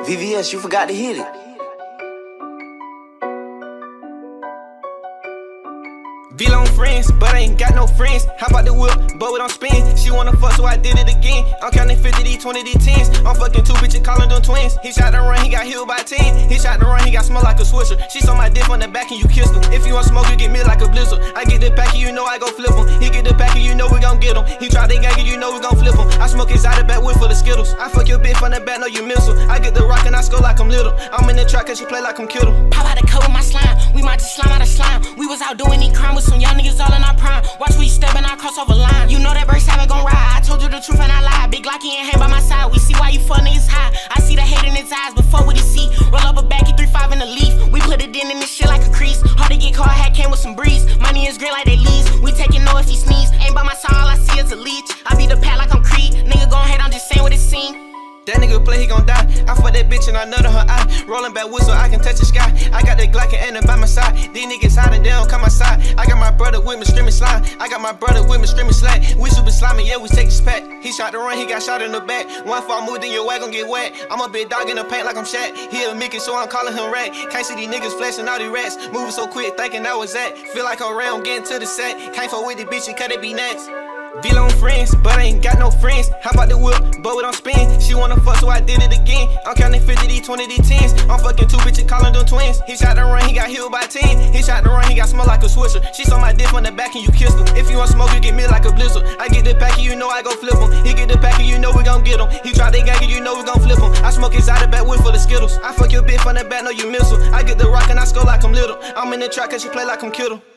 VVS, you forgot to hit it. V-Long friends, but I ain't got no friends. How about the whip, but we don't spin. She wanna fuck, so I did it again. I'm counting 50, these 20, these 10s. I'm fucking 2 bitches, calling them twins. He shot the run, he got healed by 10. He shot the run, he got smell like a Swisher. She saw my dick on the back and you kissed her. If you want smoke, you get me like a blizzard. I get the pack and you know I go flip him. He get the pack and you know we gon' get him. He try to gang and you know we gon' flip him. I smoke his out of back wood full of Skittles. I fuck your bitch from the back, no you miss her. I get the rock and I score like I'm little. I'm in the track cause she play like I'm Kittle. Pop out the cut with my slime, we might just slime out of slime. We was out doing any crime with some young niggas all in our prime. Watch we step in our crossover line. You know that bird savage gon' ride. I told you the truth and I lied. Big Glocky and hand by my side. We see why you fuck niggas high. I see the hate in his eyes before we see. Roll up a backy 3-5 in the leaf. We put it in this shit like a crease. Hard to get caught, hat came with some breeze. Money is green like they leaves. We taking no if he sneeze. Ain't by my side, all I see is a leech. I beat the pad like I'm Creed. Nigga gon' hate, I'm just saying what it seem. That nigga play, he gon' die. I fuck that bitch and I nut her eye. Rolling back wood so I can touch the sky. I got that Glock and by my side. These niggas hiding, they don't come outside. I got my brother with me streaming slime. I got my brother with me streaming slack. We super slimy, yeah, we take his pack. He shot the run, he got shot in the back. One fall move, then your way gon' get wet. I'm a big dog in the paint like I'm Shaq. He a Mickey, so I'm calling him Rat. Can't see these niggas flashing all these rats. Moving so quick, thinking that was that. Feel like I'm around, getting to the set. Can't fuck with these bitches, cause they be next. V-Long friends, but I ain't got no friends. How about the whip, but we don't spin. She wanna fuck, so I did it again. I'm counting 50, these 20, these 10s. I'm fucking 2 bitches, calling them twins. He shot the run, he got healed by 10. He shot the run, he got smell like a Swisher. She saw my dick on the back and you kissed her. If you want smoke, you get me like a blizzard. I get the pack and you know I go flip him. He get the pack and you know we gon' get him. He try to gang and you know we gon' flip him. I smoke his out of back wood full of Skittles. I fuck your bitch from the back, no you miss her. I get the rock and I score like I'm little. I'm in the track cause she play like I'm Kittle.